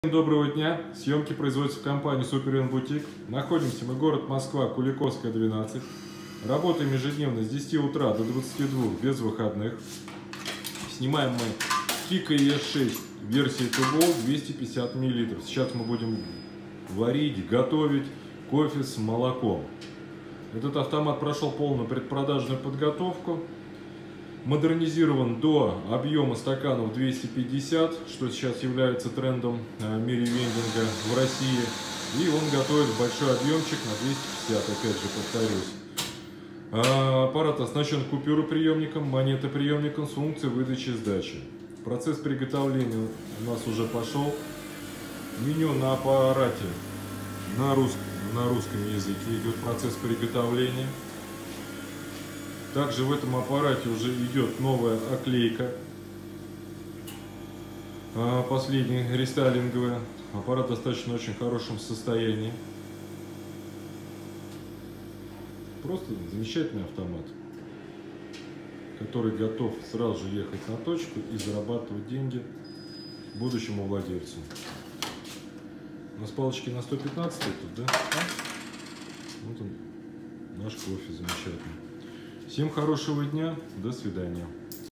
Всем доброго дня! Съемки производятся в компании Super Boutique. Находимся мы город Москва, Куликовская, 12. Работаем ежедневно с 10 утра до 22 без выходных. Снимаем мы Kiko ES6 версии Tubo 250 мл. Сейчас мы будем варить, готовить кофе с молоком. Этот автомат прошел полную предпродажную подготовку. Модернизирован до объема стаканов 250, что сейчас является трендом в мире вендинга в России. И он готовит большой объемчик на 250, опять же повторюсь. Аппарат оснащен купюроприемником, монетоприемником с функцией выдачи и сдачи. Процесс приготовления у нас уже пошел. Меню на аппарате на русском языке идет процесс приготовления. Также в этом аппарате уже идет новая оклейка, последняя рестайлинговая. Аппарат достаточно очень хорошем состоянии. Просто замечательный автомат, который готов сразу же ехать на точку и зарабатывать деньги будущему владельцу. У нас палочки на 115 тут, да? Вот он, наш кофе замечательный. Всем хорошего дня, до свидания.